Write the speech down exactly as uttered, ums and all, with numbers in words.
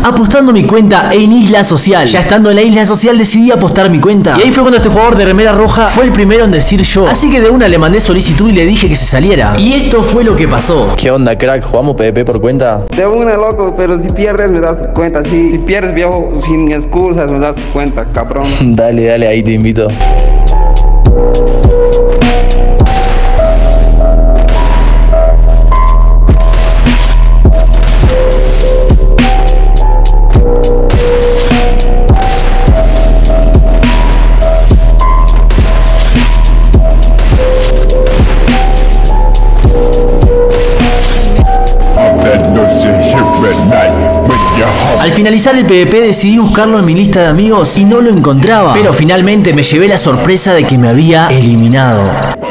apostando mi cuenta en Isla Social. Ya estando en la Isla Social decidí apostar mi cuenta. Y ahí fue cuando este jugador de remera roja fue el primero en decir yo. Así que de una le mandé solicitud y le dije que se saliera. Y esto fue lo que pasó. ¿Qué onda, crack? ¿Jugamos PvP por cuenta? De una, loco, pero si pierdes me das cuenta. Si, si pierdes, viejo, sin excusas me das cuenta, cabrón. Dale, dale, ahí te invito. Al finalizar el PvP decidí buscarlo en mi lista de amigos y no lo encontraba. Pero finalmente me llevé la sorpresa de que me había eliminado.